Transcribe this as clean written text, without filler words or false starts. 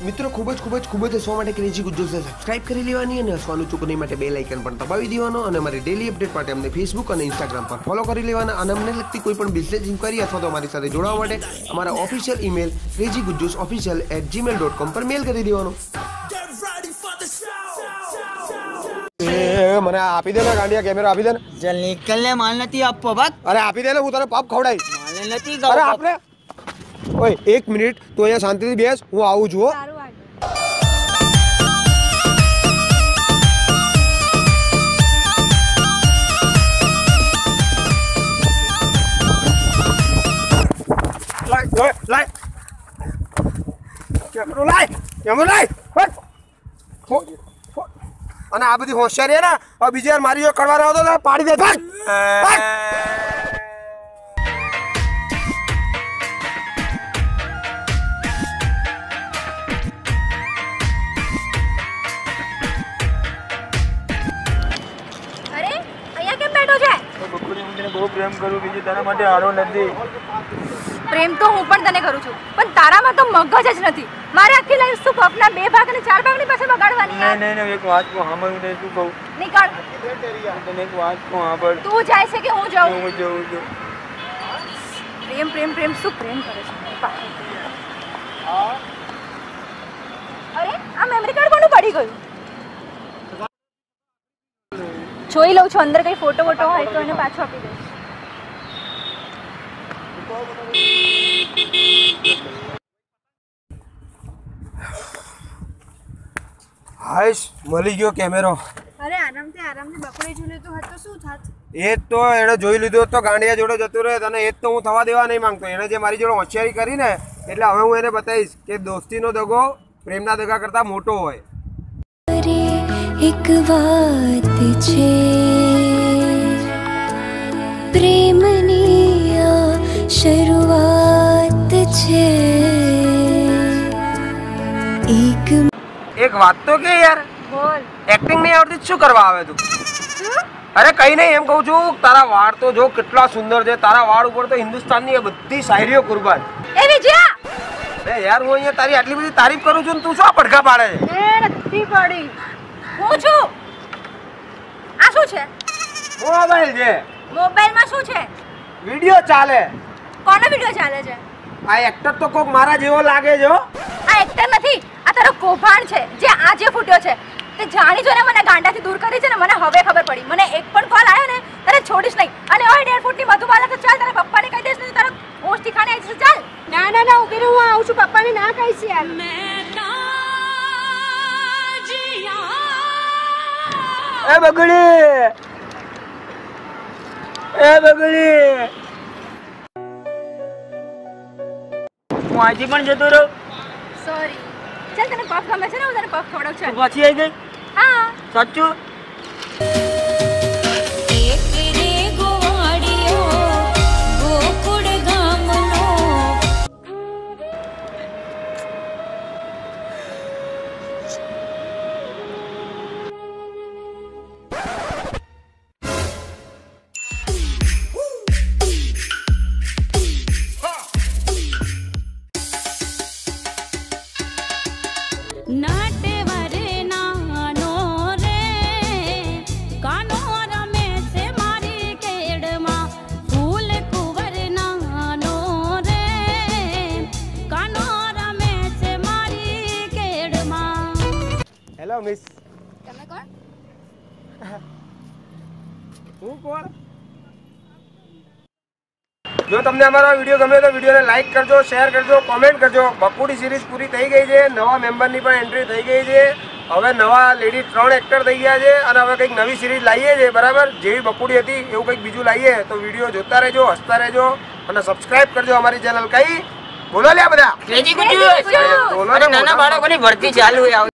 મિત્રો ખૂબ જ હસવા માટે ક્રેઝી ગુજ્જુ સબસ્ક્રાઇબ કરી લેવાની અને હસવાનું ચૂકવાની માટે બેલ આઇકન પણ દબાવી દેવાનો અને અમારી ડેલી અપડેટ માટે અમને ફેસબુક અને ઇન્સ્ટાગ્રામ પર ફોલો કરી લેવાના અને અમને લગતી કોઈ પણ બિઝનેસ ઇન્ક્વાયરી અથવા તો અમારી સાથે જોડાવા માટે અમારા ઓફિશિયલ ઈમેલ crazygujusoficial@gmail.com પર મેલ કરી દેવાનો। મને આપી દે ને ગાંડિયા કેમેરો આપી દે ને। ચલ નિકલ ને માલ નથી આપવો ભાગ। અરે આપી દે ને હું તને પાપ ખવડાઈ। માલ નથી અરે આપને ઓય એક મિનિટ તું અહીંયા શાંતિથી બેસ હું આવું છું। લાય કેમેરો લાય અને આ બધી હોશિયારી ને બીજી યાર મારી જો કરવા રહ્યો તો પાડી દે ભાગ। બહુ પ્રેમ કરું બીજી તારા માટે હારો નથી। પ્રેમ તો હું પણ તને કરું છું પણ તારામાં તો મગજ જ નથી। મારે આખી લાઈફ શું પપના 2 ભાગ અને 4 ભાગની પાસે બગાડવાની યાર। નહીં એક વાત કો સાંભળું ને તું કહું નીકળ। તને એક વાત કો સાંભળ। તું જાય છે કે હું જાઉં? હું જાઉં છું। પ્રેમ શું પ્રેમ કરે છે? અરે આ મેમરી કાર્ડ કોનું પડી ગયું? જોઈ લઉં છું અંદર કઈ ફોટો હોય તો એને પાછો આપી દઈશ। હાઈશ મળી ગયો કેમેરો। અરે આરામથી બકડે જોઈ લેતો હતો તો શું થાત? એ તો એને જોઈ લીધો તો ગાંડિયા જોડે જતું રહે તને એ તો હું થવા દેવા નહીં માંગતો। એને જે મારી જોડે હોશિયારી કરી ને એટલે હવે હું એને બતાવીશ કે દોસ્તીનો દગો પ્રેમના દગા કરતા મોટો હોય। એક વાત છે પ્રેમની આ શરૂઆત છે। એક વાત તો કે યાર બોલ। એક્ટિંગ નહીં આવડતી શું કરવા આવે તું? અરે કઈ નહીં એમ કહું છું તારા વાળ તો જો કેટલા સુંદર છે। તારા વાળ ઉપર તો હિન્દુસ્તાનની બધી શાયરીઓ કુરબાન। એ વિજયા અરે યાર હું અહીંયા તારી આટલી બધી તારીફ કરું છું તું શું પડઘા પાડે છે? એ નથી પડી હું છું। આ શું છે? મોબાઈલ છે। મોબાઈલમાં શું છે? વિડિયો ચાલે। કોનો વિડિયો ચાલે છે? આ એક્ટર તો કોક મારા જેવો લાગે છે। આ એક્ટર નથી આ તારો કૌભાંડ છે જે આજે ફૂટ્યો છે। તે જાણી જોઈને મને ગાંડાથી દૂર કરી છે ને મને હવે ખબર પડી। મને એક પણ કોલ આવ્યો ને તને છોડીશ નહીં। અને ઓય 1.5 ફૂટની મધુબાલા તો ચાલ તારા પપ્પાને કહી દેશ ને તારો હોશ ઠીકાણે આવી જશે। ચાલ ના ઉભી રહો હું આવું છું। પપ્પાને ના કહીશ યાર। એ બગડી હું આજે પણ જતો રહું। સોરી ચાલ તને પફ ગમે છે ને હું તને પફ ખવડાવું છું। પાછી આવી ગઈ? હા સાચું? Hello miss. તમે કોણ? હું કોણ? જો તમને અમારો વિડીયો ગમે તો વિડીયોને લાઈક કરજો, શેર કરજો, કોમેન્ટ કરજો। બકુડી સિરીઝ પૂરી થઈ ગઈ છે। નવા મેમ્બરની પણ એન્ટ્રી થઈ ગઈ છે। હવે નવા લેડી 3 એક્ટર થઈ ગયા છે અને હવે કંઈક નવી સિરીઝ લાવીએ છે બરાબર। જેવી બકુડી હતી એવું કંઈક બીજું લાવીએ તો વિડીયો જોતા રહેજો, હસતા રહેજો અને સબસ્ક્રાઇબ કરજો અમારી ચેનલ। કઈ બોલો લ્યા બધા ક્રેઝી ગુજ્જુ। નાના બાળકોની ભરતી ચાલુ છે।